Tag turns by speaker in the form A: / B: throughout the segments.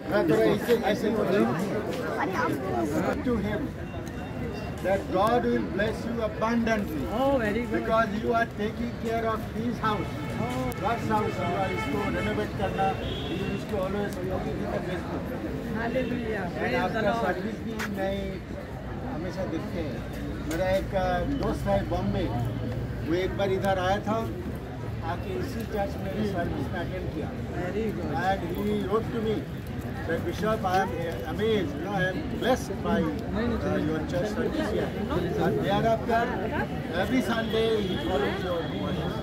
A: To him that God will bless you abundantly.
B: Oh, very good.
A: Because you are taking care of his house. God's house. You are इसको renovate करना. He used to always give you the best.
B: Hallelujah.
A: And
B: Praise the
A: आपका
B: Lord.
A: Service भी नए हमेशा दिखते हैं. मेरा एक दोस्त है बॉम्बे. वो एक बार इधर आया था. आके इसी चर्च में सर्विस में अटेंड किया.
B: Very good.
A: And he wrote to me. But Bishop, I am amazed. I am blessed by your church service here. And thereafter, every Sunday he follows your voice.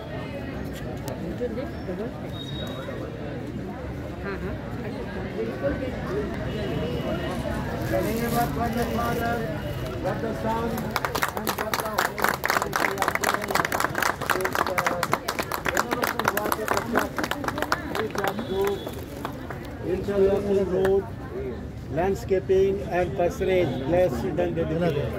A: The name of God the Father, God the Son, and God the Holy Spirit. Interlocking road, landscaping and pasturage, blessed and dedicated.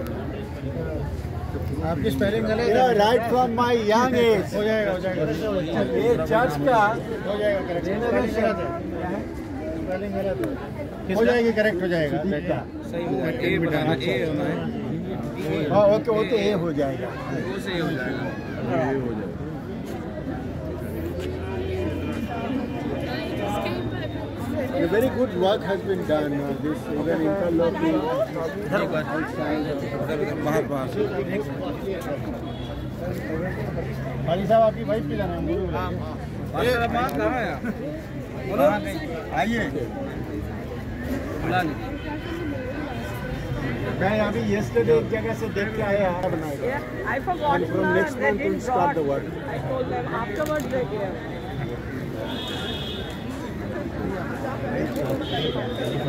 C: आपकी spelling गलत है।
A: Right from my young age.
C: हो जाएगा
A: ये church का
C: हो जाएगा correct. Spelling गलत है। हो जाएगी करेक्ट हो जाएगा।
D: सही होगा ए बताना ए होना है
A: हाँ ओके वो तो ए हो जाएगा
D: वो सही हो जाएगा
A: A very good work has been done. This even interlocking.
D: बाहर
C: भाई साहब आपकी वाइफ भी जाना है।
D: कहाँ है
A: आइए
D: बुला
A: मैं अभी yesterday एक जगह से देख के आया है बनाएगा.
B: Yeah, I forgot.
A: And from next
B: they
A: month
B: didn't
A: we'll start the work.
B: I told them afterwards they gave.